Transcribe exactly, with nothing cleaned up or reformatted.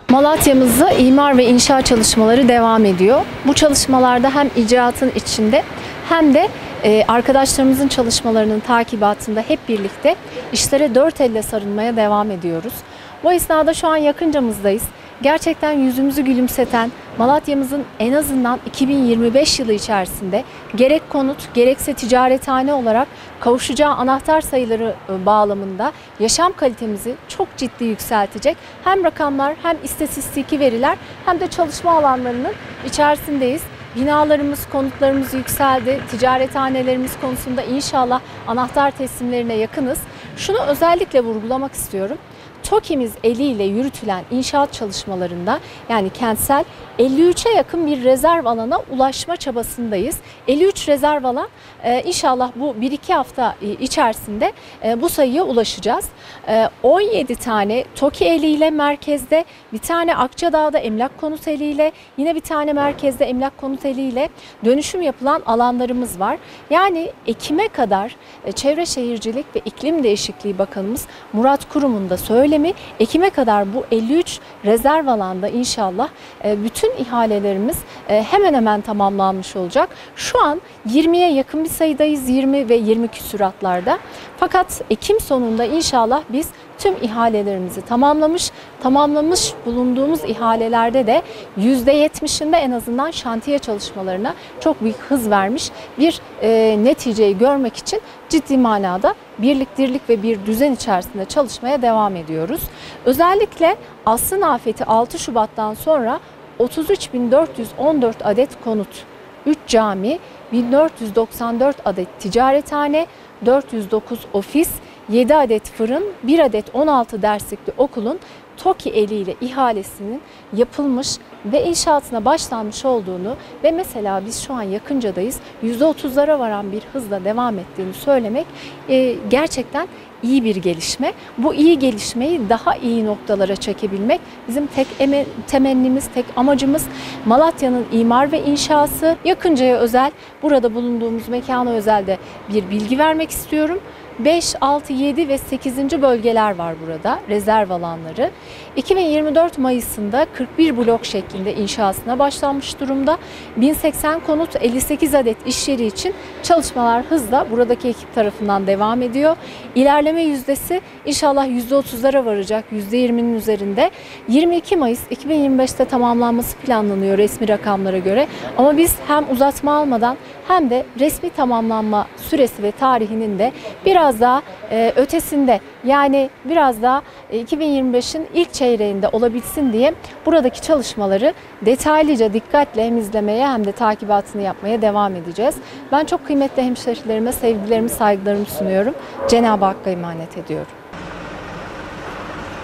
Malatya'mızda imar ve inşaat çalışmaları devam ediyor. Bu çalışmalarda hem icraatın içinde hem de e, arkadaşlarımızın çalışmalarının takibatında hep birlikte işlere dört elle sarılmaya devam ediyoruz. Bu esnada şu an yakıncamızdayız. Gerçekten yüzümüzü gülümseten, Malatya'mızın en azından iki bin yirmi beş yılı içerisinde gerek konut gerekse ticarethane olarak kavuşacağı anahtar sayıları bağlamında yaşam kalitemizi çok ciddi yükseltecek hem rakamlar hem istatistiki veriler hem de çalışma alanlarının içerisindeyiz. Binalarımız, konutlarımız yükseldi. Ticarethanelerimiz konusunda inşallah anahtar teslimlerine yakınız. Şunu özellikle vurgulamak istiyorum. TOKİ'miz eliyle yürütülen inşaat çalışmalarında yani kentsel elli üçe yakın bir rezerv alana ulaşma çabasındayız. elli üç rezerv alan inşallah bu bir iki hafta içerisinde bu sayıya ulaşacağız. on yedi tane TOKİ eliyle merkezde, bir tane Akçadağ'da emlak konut eliyle, yine bir tane merkezde emlak konut eliyle dönüşüm yapılan alanlarımız var. Yani Ekim'e kadar Çevre Şehircilik ve İklim Değişikliği Bakanımız Murat Kurum'un da söylemi Ekim'e kadar bu elli üç rezerv alanda inşallah bütün ihalelerimiz hemen hemen tamamlanmış olacak. Şu an yirmiye yakın bir sayıdayız, yirmi ve yirmi küsuratlarda. Fakat Ekim sonunda inşallah biz tüm ihalelerimizi tamamlamış, tamamlamış bulunduğumuz ihalelerde de yüzde yetmişinde en azından şantiye çalışmalarına çok büyük hız vermiş bir e, neticeyi görmek için ciddi manada birlik, dirlik ve bir düzen içerisinde çalışmaya devam ediyoruz. Özellikle asrın afeti altı Şubat'tan sonra otuz üç bin dört yüz on dört adet konut, üç cami, bin dört yüz doksan dört adet ticarethane, dört yüz dokuz ofis, yedi adet fırın, bir adet on altı derslikli okulun TOKİ eliyle ihalesinin yapılmış ve inşaatına başlanmış olduğunu ve mesela biz şu an yakıncadayız, yüzde otuzlara varan bir hızla devam ettiğini söylemek e, gerçekten iyi bir gelişme. Bu iyi gelişmeyi daha iyi noktalara çekebilmek bizim tek temennimiz, tek amacımız. Malatya'nın imar ve inşası. Yakınca'ya özel, burada bulunduğumuz mekana özel de bir bilgi vermek istiyorum. beş, altı, yedi ve sekizinci bölgeler var burada, rezerv alanları. iki bin yirmi dört Mayıs'ında kırk bir blok şeklinde inşasına başlanmış durumda. bin seksen konut, elli sekiz adet iş yeri için çalışmalar hızla buradaki ekip tarafından devam ediyor. İlerleme yüzdesi inşallah yüzde otuzlara varacak, yüzde yirminin üzerinde. yirmi iki Mayıs iki bin yirmi beş'te tamamlanması planlanıyor resmi rakamlara göre. Ama biz hem uzatma almadan hem de resmi tamamlanma süresi ve tarihinin de biraz daha e, ötesinde, yani biraz daha e, iki bin yirmi beş'in ilk çeyreğinde olabilsin diye buradaki çalışmaları detaylıca dikkatle hem izlemeye hem de takibatını yapmaya devam edeceğiz. Ben çok kıymetli hemşehrilerime sevgilerimi, saygılarımı sunuyorum. Cenab-ı Hakk'a emanet ediyorum.